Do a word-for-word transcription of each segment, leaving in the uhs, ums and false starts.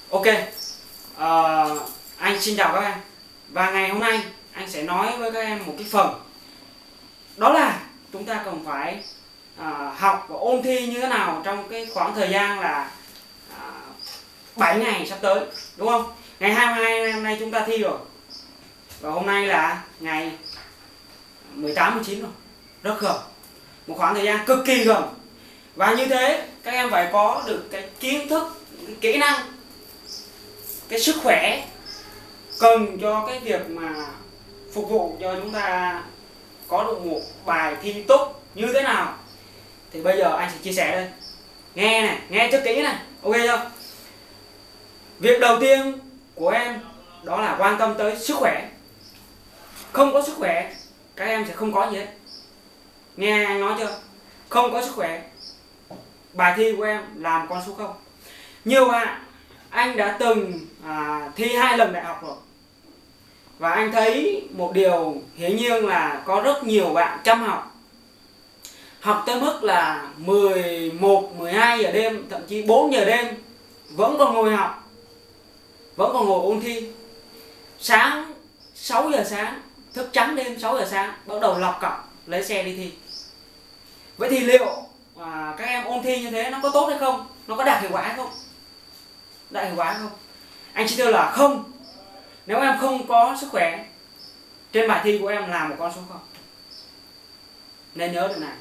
Ok, ờ, anh xin chào các em. Và ngày hôm nay anh sẽ nói với các em một cái phần, đó là chúng ta cần phải à, học và ôn thi như thế nào trong cái khoảng thời gian là à, bảy ngày sắp tới, đúng không? Ngày hai mươi hai hôm nay chúng ta thi rồi, và hôm nay là ngày mười tám, mười chín rồi, rất gần, một khoảng thời gian cực kỳ gần. Và như thế các em phải có được cái kiến thức, cái kỹ năng, cái sức khỏe cần cho cái việc mà phục vụ cho chúng ta có được một bài thi tốt như thế nào. Thì bây giờ anh sẽ chia sẻ đây. Nghe này, nghe cho kỹ này, ok chưa? Việc đầu tiên của em đó là quan tâm tới sức khỏe. Không có sức khỏe các em sẽ không có gì hết. Nghe anh nói chưa? Không có sức khỏe, bài thi của em làm con số không. Nhiều bạn, anh đã từng à, thi hai lần đại học rồi, và anh thấy một điều hiển nhiên là có rất nhiều bạn chăm học, học tới mức là mười một, mười hai giờ đêm, thậm chí bốn giờ đêm vẫn còn ngồi học, vẫn còn ngồi ôn thi. Sáng sáu giờ sáng thức trắng đêm, sáu giờ sáng bắt đầu lọc cọc lấy xe đi thi. Vậy thì liệu à, các em ôn thi như thế nó có tốt hay không? Nó có đạt hiệu quả hay không? Đạt hiệu quả hay không? Anh chỉ thưa là không. Nếu em không có sức khỏe, trên bài thi của em là một con số không. Nên nhớ điều này.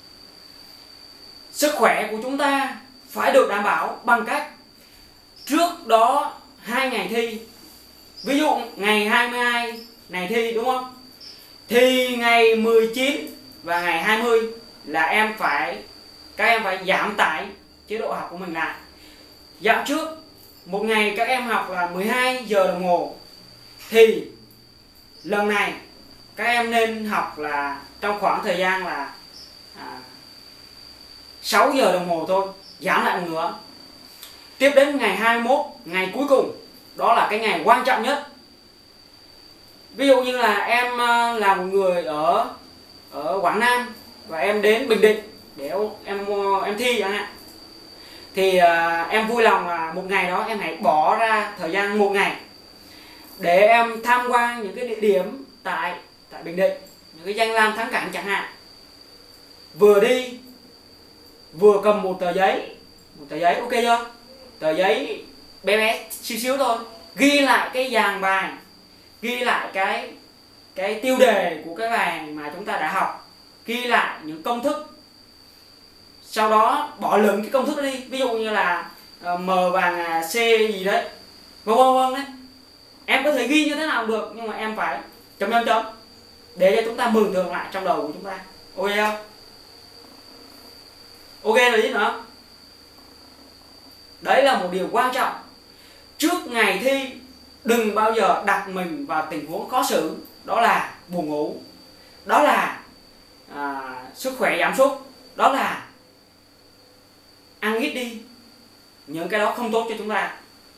Sức khỏe của chúng ta phải được đảm bảo bằng cách trước đó hai ngày thi. Ví dụ ngày hai mươi hai này thi, đúng không? Thì ngày mười chín và ngày hai mươi là em phải các em phải giảm tải chế độ học của mình lại. Dạo trước một ngày các em học là mười hai giờ đồng hồ, thì lần này các em nên học là trong khoảng thời gian là à, sáu giờ đồng hồ thôi, giảm lại một nửa. Tiếp đến ngày hai mươi mốt, ngày cuối cùng, đó là cái ngày quan trọng nhất. Ví dụ như là em là một người ở ở Quảng Nam và em đến Bình Định để em em thi chẳng hạn, thì à, em vui lòng là một ngày đó em hãy bỏ ra thời gian một ngày để em tham quan những cái địa điểm tại tại Bình Định, những cái danh lam thắng cảnh chẳng hạn. Vừa đi vừa cầm một tờ giấy, một tờ giấy, ok chưa? Tờ giấy bé bé xíu xíu thôi, ghi lại cái dàn bài, ghi lại cái cái tiêu đề của cái bài mà chúng ta đã học, ghi lại những công thức. Sau đó bỏ lửng cái công thức đó đi, ví dụ như là uh, M bằng C gì đấy, vân vân vân đấy. Em có thể ghi như thế nào cũng được, nhưng mà em phải chấm chấm chấm để cho chúng ta mường tượng lại trong đầu của chúng ta, ok không? Ok rồi chứ nữa. Đấy là một điều quan trọng. Trước ngày thi đừng bao giờ đặt mình vào tình huống khó xử, đó là buồn ngủ, đó là à, sức khỏe giảm sút, đó là ăn ít đi. Những cái đó không tốt cho chúng ta.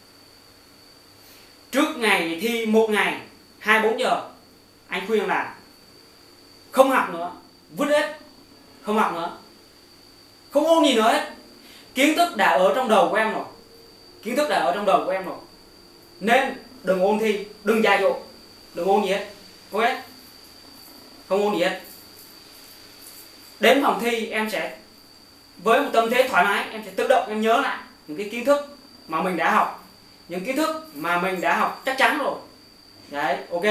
Trước ngày thi một ngày hai mươi bốn giờ, anh khuyên là không học nữa, vứt hết, không học nữa, không ôn gì nữa hết. Kiến thức đã ở trong đầu của em rồi, kiến thức đã ở trong đầu của em rồi, nên đừng ôn thi, đừng dại dột, đừng ôn gì hết, ok? Không ôn gì hết. Đến phòng thi em sẽ với một tâm thế thoải mái, em sẽ tự động em nhớ lại những cái kiến thức mà mình đã học, những kiến thức mà mình đã học chắc chắn rồi. Đấy, ok.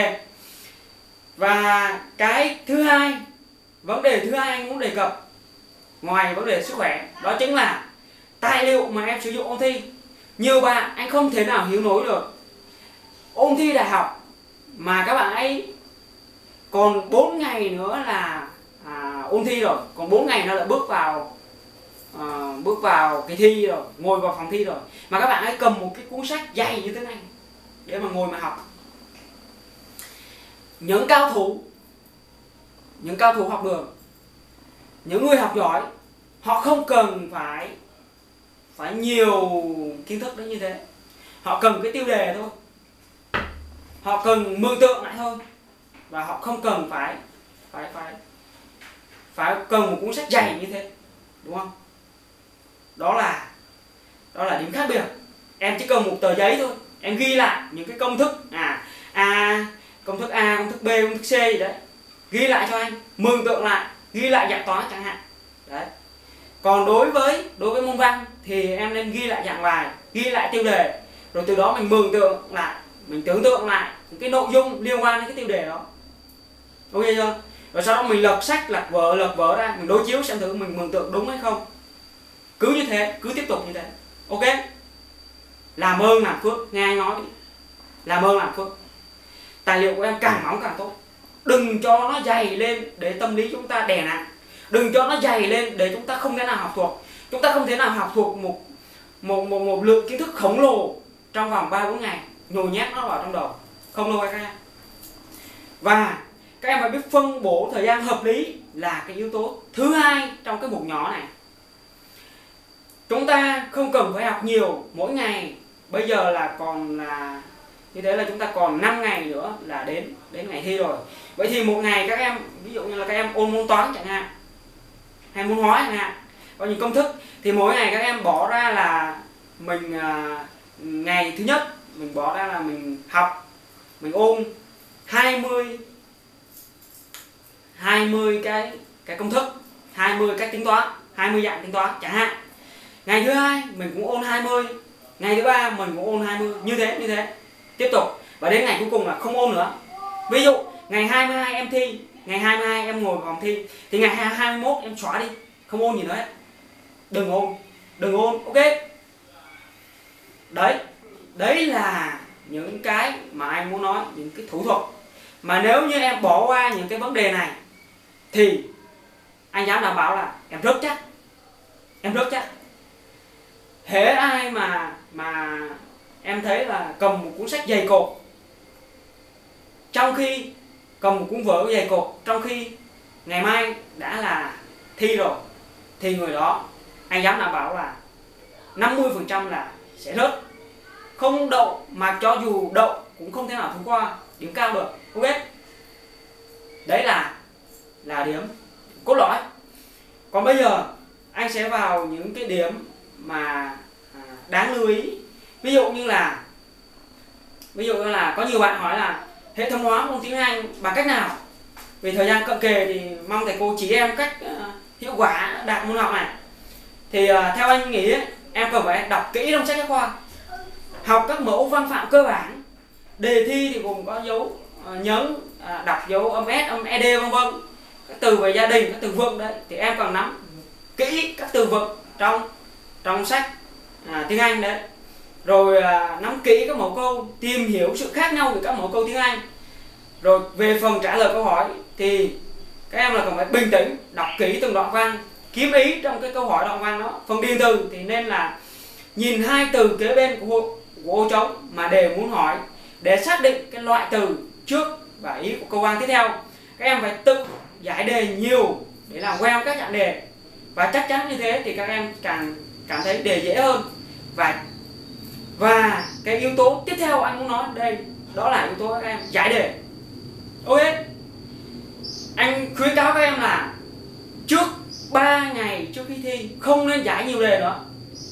Và cái thứ hai, vấn đề thứ hai anh muốn đề cập ngoài vấn đề sức khỏe, đó chính là tài liệu mà em sử dụng ôn thi. Nhiều bạn anh không thể nào hiểu nổi được, ôn thi đại học mà các bạn ấy còn bốn ngày nữa là à, ôn thi rồi, còn bốn ngày nó lại bước vào à, bước vào kỳ thi rồi, ngồi vào phòng thi rồi, mà các bạn ấy cầm một cái cuốn sách dày như thế này để mà ngồi mà học. Những cao thủ, những cao thủ học đường, những người học giỏi, họ không cần phải phải nhiều kiến thức đến như thế. Họ cần cái tiêu đề thôi, họ cần mường tượng lại thôi, và họ không cần phải phải phải phải cần một cuốn sách dày như thế, đúng không? Đó là đó là điểm khác biệt. em chỉ cần một tờ giấy thôi, em ghi lại những cái công thức à a công thức A, công thức B, công thức C gì đấy, ghi lại cho anh, mường tượng lại, ghi lại dạng toán chẳng hạn. Đấy. Còn đối với đối với môn văn thì em nên ghi lại dạng bài, ghi lại tiêu đề, rồi từ đó mình mường tượng lại, mình tưởng tượng lại những cái nội dung liên quan đến cái tiêu đề đó. Ok chưa? Rồi sau đó mình lật sách, lật vở, lật vở ra, mình đối chiếu xem thử mình mường tượng đúng hay không. Cứ như thế, cứ tiếp tục như thế. Ok? Làm ơn làm phước, nghe anh nói đi. Làm ơn làm phước. Tài liệu của em càng mỏng càng tốt. Đừng cho nó dày lên để tâm lý chúng ta đè nặng. Đừng cho nó dày lên để chúng ta không thể nào học thuộc. Chúng ta không thể nào học thuộc một một một, một lượng kiến thức khổng lồ trong vòng ba bốn ngày, nhồi nhét nó vào trong đầu. Không đâu các em. Và các em phải biết phân bổ thời gian hợp lý là cái yếu tố thứ hai trong cái mục nhỏ này. Chúng ta không cần phải học nhiều mỗi ngày. Bây giờ là còn là như thế là chúng ta còn năm ngày nữa là đến đến ngày thi rồi. Vậy thì một ngày các em, ví dụ như là các em ôn môn toán chẳng hạn, hay môn hóa chẳng hạn, có những công thức thì mỗi ngày các em bỏ ra là mình à, ngày thứ nhất mình bỏ ra là mình học, mình ôn hai mươi hai mươi cái cái công thức, hai mươi cách tính toán, hai mươi dạng tính toán chẳng hạn. Ngày thứ hai mình cũng ôn hai mươi, ngày thứ ba mình cũng ôn hai mươi, như thế như thế tiếp tục, và đến ngày cuối cùng là không ôn nữa. Ví dụ ngày hai mươi hai em thi, ngày hai mươi hai em ngồi vào phòng thi, thì ngày hai mươi mốt em xóa đi, không ôn gì nữa hết, đừng ôn, đừng ôn. Ok, đấy đấy là những cái mà anh muốn nói, những cái thủ thuật mà nếu như em bỏ qua những cái vấn đề này thì anh dám đảm bảo là em rất chắc, em rất chắc. Hễ ai mà mà em thấy là cầm một cuốn sách dày cộp, trong khi cầm một cuốn vở dày cộp, trong khi ngày mai đã là thi rồi, thì người đó anh dám đảm bảo là năm mươi phần trăm là sẽ rớt, không đậu, mà cho dù đậu cũng không thể nào thông qua điểm cao được. Ok, đấy là là điểm cốt lõi. Còn bây giờ anh sẽ vào những cái điểm mà à, đáng lưu ý. Ví dụ như là ví dụ như là có nhiều bạn hỏi là hệ thống hóa môn tiếng Anh bằng cách nào? Vì thời gian cận kề thì mong thầy cô chỉ em cách uh, hiệu quả đạt môn học này. Thì uh, theo anh nghĩ ấy, em cần phải đọc kỹ trong sách giáo khoa, học các mẫu văn phạm cơ bản. Đề thi thì gồm có dấu uh, nhấn, uh, đọc dấu âm S, âm ed vân vân. Các từ về gia đình, các từ vựng đấy thì em cần nắm kỹ các từ vựng trong trong sách à, tiếng Anh đấy. Rồi à, nắm kỹ các mẫu câu, tìm hiểu sự khác nhau của các mẫu câu tiếng Anh. Rồi về phần trả lời câu hỏi thì các em là cần phải bình tĩnh, đọc kỹ từng đoạn văn, kiếm ý trong cái câu hỏi đoạn văn đó. Phần điền từ thì nên là nhìn hai từ kế bên của, của ô trống mà đề muốn hỏi, để xác định cái loại từ trước và ý của câu văn tiếp theo. Các em phải tự giải đề nhiều để làm quen các dạng đề, và chắc chắn như thế thì các em càng cảm thấy đề dễ hơn. Và và cái yếu tố tiếp theo anh muốn nói đây, đó là yếu tố các em giải đề. Ok, anh khuyến cáo các em là trước ba ngày trước khi thi không nên giải nhiều đề nữa.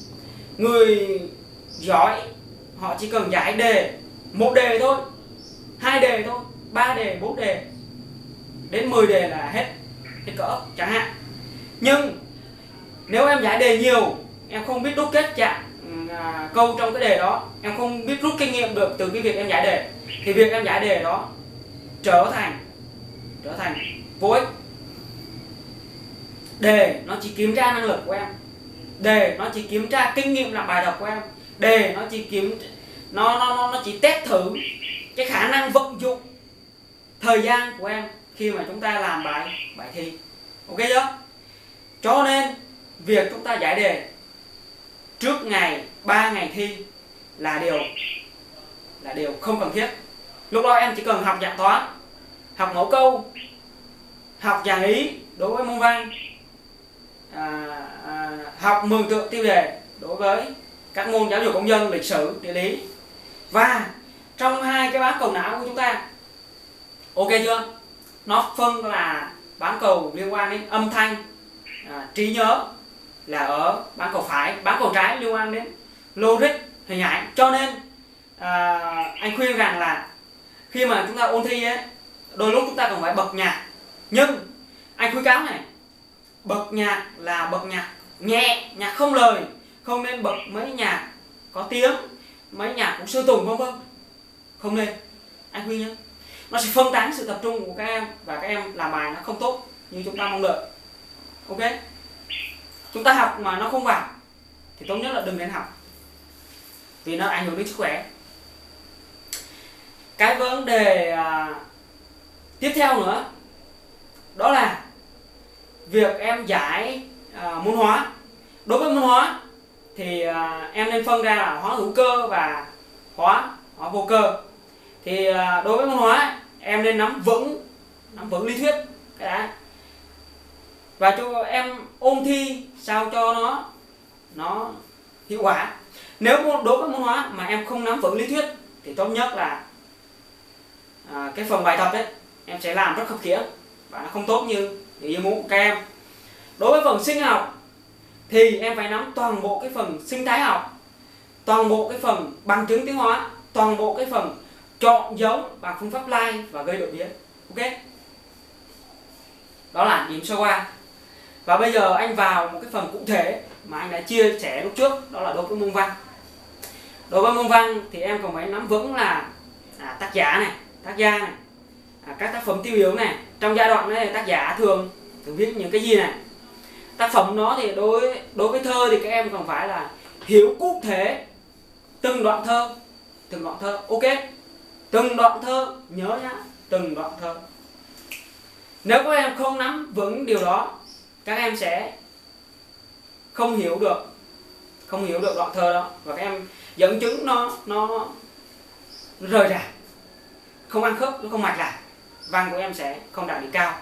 Người giỏi họ chỉ cần giải đề một đề thôi, hai đề thôi, ba đề, bốn đề, đến mười đề là hết hết cỡ chẳng hạn. Nhưng nếu em giải đề nhiều, em không biết đúc kết dạng à, câu trong cái đề đó, em không biết rút kinh nghiệm được từ cái việc em giải đề, thì việc em giải đề đó trở thành trở thành vô ích. Đề nó chỉ kiểm tra năng lực của em, đề nó chỉ kiểm tra kinh nghiệm làm bài đọc của em, đề nó chỉ kiểm nó nó nó, nó chỉ test thử cái khả năng vận dụng thời gian của em khi mà chúng ta làm bài bài thi. Ok chưa? Cho nên việc chúng ta giải đề trước ngày ba ngày thi là điều là điều không cần thiết. Lúc đó em chỉ cần học dạng toán, học mẫu câu, học dạng ý đối với môn văn, à, à, học mường tượng tiêu đề đối với các môn giáo dục công dân, lịch sử, địa lý. Và trong hai cái bán cầu não của chúng ta, ok chưa, nó phân là bán cầu liên quan đến âm thanh, à, trí nhớ là ở bán cầu phải, bán cầu trái liên quan đến logic, hình ảnh. Cho nên à, anh khuyên rằng là khi mà chúng ta ôn thi ấy, đôi lúc chúng ta cần phải bật nhạc, nhưng anh khuyến cáo này, bật nhạc là bật nhạc nhẹ, nhạc không lời, không nên bật mấy nhạc có tiếng, mấy nhạc của Sơn Tùng vân vân, không nên. Anh khuyên nhé, nó sẽ phân tán sự tập trung của các em và các em làm bài nó không tốt như chúng ta mong đợi. Ok, chúng ta học mà nó không vào thì tốt nhất là đừng nên học, vì nó ảnh hưởng đến sức khỏe. Cái vấn đề à, tiếp theo nữa đó là việc em giải à, môn hóa. Đối với môn hóa thì à, em nên phân ra là hóa hữu cơ và hóa hóa vô cơ. Thì à, đối với môn hóa em nên nắm vững nắm vững lý thuyết cái đã, và cho em ôn thi sao cho nó nó hiệu quả. Nếu đối với môn hóa mà em không nắm vững lý thuyết thì tốt nhất là à, cái phần bài tập đấy em sẽ làm rất khập khiễng và nó không tốt như những yêu muốn của các em. Đối với phần sinh học thì em phải nắm toàn bộ cái phần sinh thái học, toàn bộ cái phần bằng chứng tiến hóa, toàn bộ cái phần chọn giống bằng phương pháp lai và gây đột biến. Ok, đó là điểm sơ qua. Và bây giờ anh vào một cái phần cụ thể mà anh đã chia sẻ lúc trước, đó là đối với môn văn. Đối với môn văn thì em còn phải nắm vững là à, tác giả này, tác gia này, à, các tác phẩm tiêu biểu này. Trong giai đoạn này tác giả thường thường viết những cái gì này. Tác phẩm đó thì đối đối với thơ thì các em còn phải là hiểu cụ thể từng đoạn thơ, từng đoạn thơ. Ok, từng đoạn thơ, nhớ nhá, từng đoạn thơ. Nếu các em không nắm vững điều đó, các em sẽ không hiểu được không hiểu được đoạn thơ đó, và các em dẫn chứng nó nó, nó rời rạc, không ăn khớp, nó không mạch lạc, văn của em sẽ không đạt điểm cao.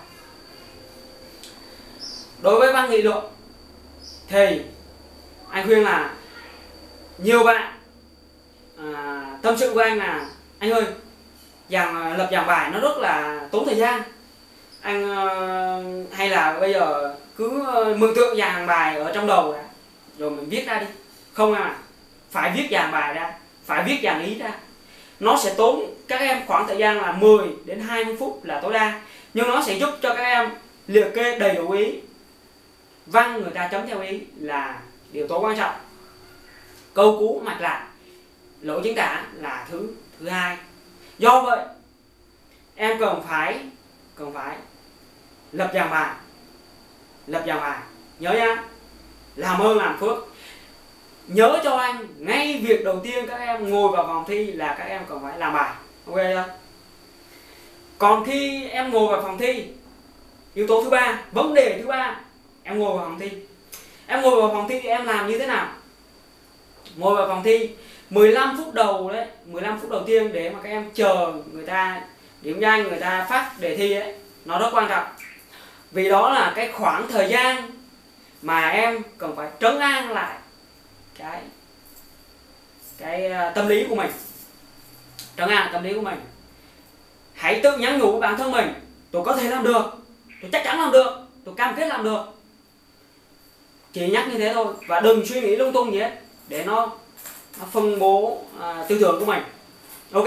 Đối với văn nghị luận thì anh khuyên là nhiều bạn à, tâm sự với anh là anh ơi, dàn lập dàn bài nó rất là tốn thời gian, anh uh, hay là bây giờ cứ mường tượng dàn bài ở trong đầu đã, rồi mình viết ra đi. Không em à, phải viết dàn bài ra, phải viết dàn ý ra. Nó sẽ tốn các em khoảng thời gian là mười đến hai mươi phút là tối đa, nhưng nó sẽ giúp cho các em liệt kê đầy đủ ý. Văn người ta chấm theo ý là điều tố quan trọng, câu cú mạch lạc, lỗi chính tả là thứ thứ hai. Do vậy em cần phải cần phải lập dàn bài, lập dàn bài nhớ nhá, làm ơn làm phước. Nhớ cho anh, ngay việc đầu tiên các em ngồi vào phòng thi là các em cần phải làm bài. Ok chưa? Còn khi em ngồi vào phòng thi, yếu tố thứ ba, vấn đề thứ ba, em ngồi vào phòng thi. Em ngồi vào phòng thi thì em làm như thế nào? Ngồi vào phòng thi mười lăm phút đầu đấy, mười lăm phút đầu tiên để mà các em chờ người ta điểm danh, người ta phát đề thi ấy, nó rất quan trọng. Vì đó là cái khoảng thời gian mà em cần phải trấn an lại cái cái tâm lý của mình, trấn an tâm lý của mình. Hãy tự nhắn nhủ với bản thân mình, tôi có thể làm được, tôi chắc chắn làm được, tôi cam kết làm được. Chỉ nhắc như thế thôi, và đừng suy nghĩ lung tung gì hết để nó, nó phân bố à, tư tưởng của mình. Ok,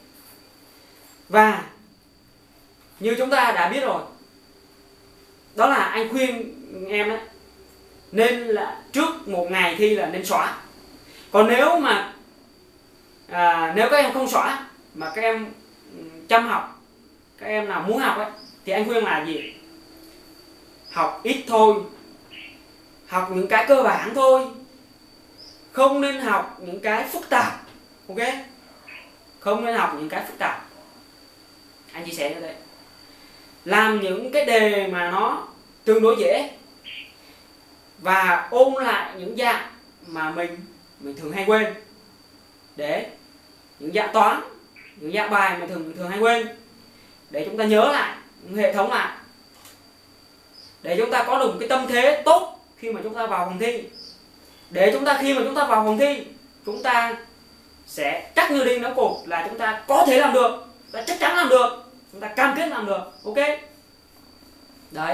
và như chúng ta đã biết rồi, đó là anh khuyên em đấy, nên là trước một ngày thi là nên xóa. Còn nếu mà à, nếu các em không xóa mà các em chăm học, các em nào muốn học ấy, thì anh khuyên là gì? Học ít thôi, học những cái cơ bản thôi, không nên học những cái phức tạp. Ok, không nên học những cái phức tạp. Anh chia sẻ như thế. Làm những cái đề mà nó tương đối dễ và ôn lại những dạng mà mình mình thường hay quên, để những dạng toán, những dạng bài mà thường thường hay quên, để chúng ta nhớ lại, hệ thống lại, để chúng ta có được một cái tâm thế tốt khi mà chúng ta vào phòng thi. Để chúng ta khi mà chúng ta vào phòng thi, chúng ta sẽ chắc như đinh đóng cột là chúng ta có thể làm được, ta chắc chắn làm được, chúng ta cam kết làm được. Ok, đấy.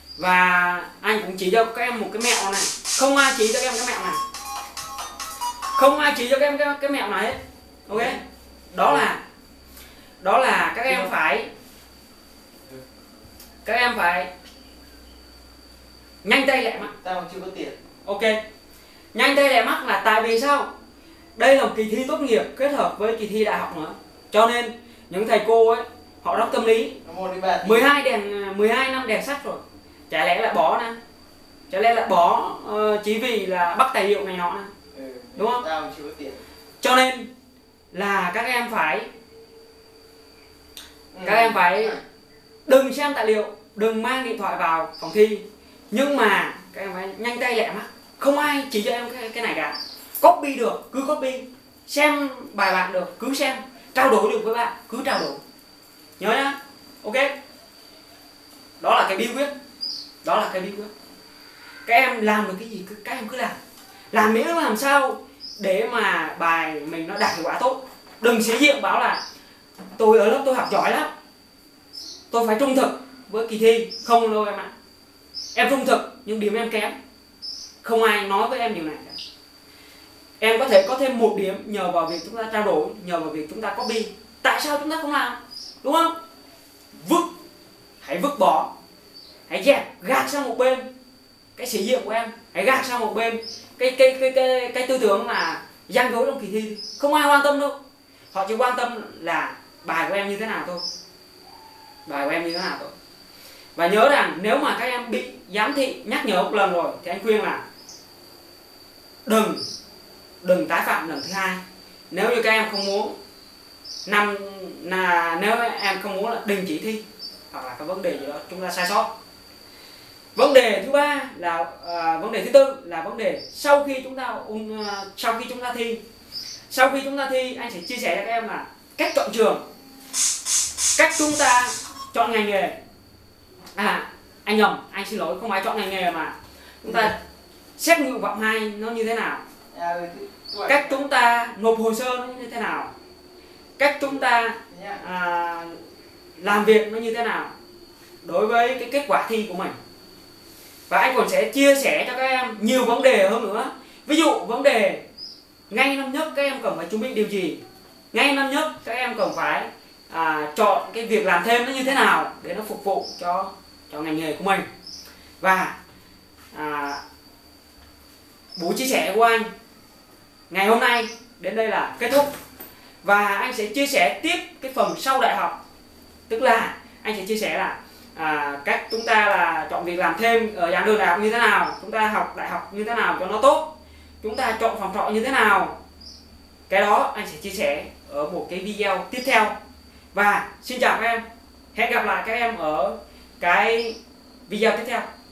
Và anh cũng chỉ cho các em một cái mẹo này, không ai chỉ cho các em cái mẹo này. Không ai chỉ cho các em cái, cái mẹo này hết. Ok, đó là đó là các em phải các em phải nhanh tay lẹ mắt. Tao chưa có tiền. Ok, nhanh tay lẹ mắt là tại vì sao? Đây là một kỳ thi tốt nghiệp kết hợp với kỳ thi đại học nữa, cho nên những thầy cô ấy họ rất tâm lý. mười hai đèn mười hai năm đèn sách rồi, chả lẽ lại bỏ nè, chả lẽ lại bỏ uh, chỉ vì là bắt tài liệu này nọ nè, Ừ, đúng không? tao chưa có tiền. Cho nên là các em phải Ừ. các em phải đừng xem tài liệu, đừng mang điện thoại vào phòng thi, nhưng mà các em phải nhanh tay lẹ mắt. Không ai chỉ cho em cái, cái này cả. Copy được cứ copy, xem bài bạn được cứ xem, trao đổi được với bạn cứ trao đổi, nhớ nhá. Ok, đó là cái bí quyết, đó là cái bí quyết. Các em làm được cái gì cứ các em cứ làm, làm miễn làm sao để mà bài mình nó đạt hiệu quả tốt. Đừng sĩ diện bảo là tôi ở lớp tôi học giỏi lắm, tôi phải trung thực với kỳ thi. Không đâu em ạ. Em trung thực nhưng điểm em kém, không ai nói với em điều này cả. Em có thể có thêm một điểm nhờ vào việc chúng ta trao đổi, nhờ vào việc chúng ta copy. Tại sao chúng ta không làm, đúng không? Vứt, hãy vứt bỏ, hãy dẹp, gạt sang một bên cái sĩ diện của em, hãy gạt sang một bên cái cái cái cái cái tư tưởng là gian dối trong kỳ thi. Không ai quan tâm đâu, họ chỉ quan tâm là bài của em như thế nào thôi, bài của em như thế nào thôi. Và nhớ rằng nếu mà các em bị giám thị nhắc nhở một lần rồi thì anh khuyên là đừng đừng tái phạm lần thứ hai. Nếu như các em không muốn năm là nếu em không muốn là đình chỉ thi hoặc là cái vấn đề gì đó chúng ta sai sót. Vấn đề thứ ba là à, vấn đề thứ tư là vấn đề sau khi chúng ta um, sau khi chúng ta thi sau khi chúng ta thi anh sẽ chia sẻ cho các em là cách chọn trường, cách chúng ta chọn ngành nghề. À anh nhầm, anh xin lỗi, không phải chọn ngành nghề mà chúng ta xét nguyện vọng hai nó như thế nào, cách chúng ta nộp hồ sơ nó như thế nào, cách chúng ta à, làm việc nó như thế nào đối với cái kết quả thi của mình. Và anh còn sẽ chia sẻ cho các em nhiều vấn đề hơn nữa. Ví dụ vấn đề ngay năm nhất các em cần phải chuẩn bị điều gì, ngay năm nhất các em cần phải à, chọn cái việc làm thêm nó như thế nào để nó phục vụ cho cho ngành nghề của mình. Và à, buổi chia sẻ của anh ngày hôm nay đến đây là kết thúc, và anh sẽ chia sẻ tiếp cái phần sau đại học. Tức là anh sẽ chia sẻ là à, cách chúng ta là chọn việc làm thêm ở giảng đường đại học như thế nào, chúng ta học đại học như thế nào cho nó tốt, chúng ta chọn phòng trọ như thế nào. Cái đó anh sẽ chia sẻ ở một cái video tiếp theo. Và xin chào các em, hẹn gặp lại các em ở cái video tiếp theo.